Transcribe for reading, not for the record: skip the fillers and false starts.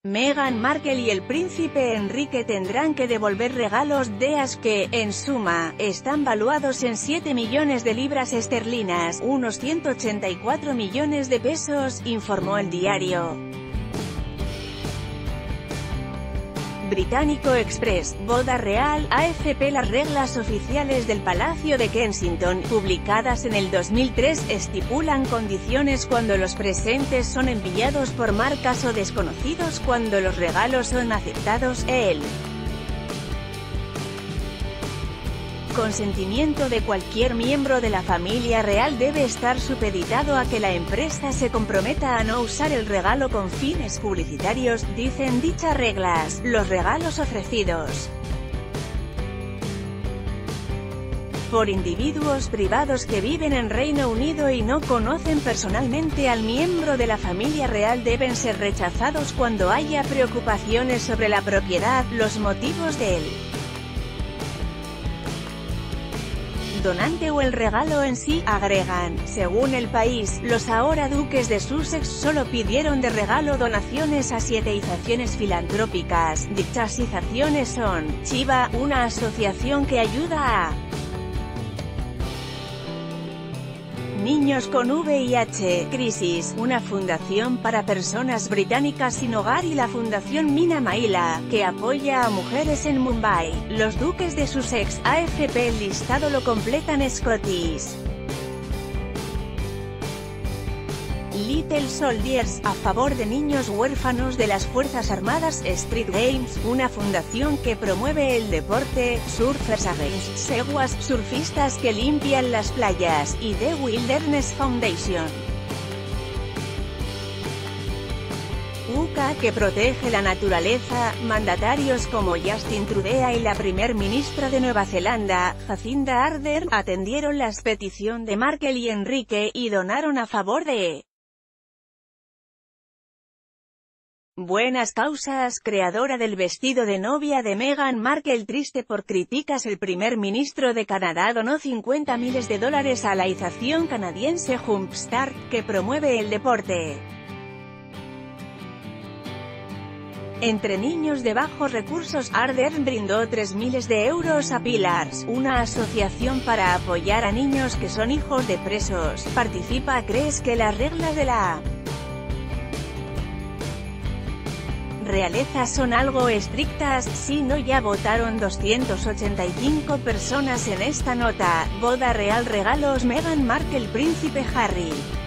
Meghan Markle y el príncipe Enrique tendrán que devolver regalos DEAS que, en suma, están valuados en 7 millones de libras esterlinas, unos 184 millones de pesos, informó el diario británico Express. Boda real, AFP. Las reglas oficiales del Palacio de Kensington, publicadas en el 2003, estipulan condiciones cuando los presentes son enviados por marcas o desconocidos cuando los regalos son aceptados. El consentimiento de cualquier miembro de la familia real debe estar supeditado a que la empresa se comprometa a no usar el regalo con fines publicitarios, dicen dichas reglas. Los regalos ofrecidos por individuos privados que viven en Reino Unido y no conocen personalmente al miembro de la familia real deben ser rechazados cuando haya preocupaciones sobre la propiedad, los motivos del donante o el regalo en sí, agregan. Según El País, los ahora duques de Sussex solo pidieron de regalo donaciones a 7 izaciones filantrópicas. Dichas izaciones son: Chiva, una asociación que ayuda a niños con VIH, Crisis, una fundación para personas británicas sin hogar, y la Fundación Mina Mahila, que apoya a mujeres en Mumbai. Los duques de Sussex, AFP. El listado lo completan Scottish Little Soldiers, a favor de niños huérfanos de las Fuerzas Armadas; Street Games, una fundación que promueve el deporte; Surfers Against Sewas, surfistas que limpian las playas; y The Wilderness Foundation, UK, que protege la naturaleza. Mandatarios como Justin Trudeau y la primer ministra de Nueva Zelanda, Jacinda Ardern, atendieron la petición de Markle y Enrique, y donaron a favor de buenas causas. Creadora del vestido de novia de Meghan Markle triste por críticas. El primer ministro de Canadá donó $50.000 a la ización canadiense Jumpstart, que promueve el deporte entre niños de bajos recursos. Ardern brindó €3.000 a Pillars, una asociación para apoyar a niños que son hijos de presos. Participa. ¿Crees que las reglas de la realeza son algo estrictas? Si no, ya votaron 285 personas en esta nota. Boda real, regalos Meghan Markle, príncipe Harry.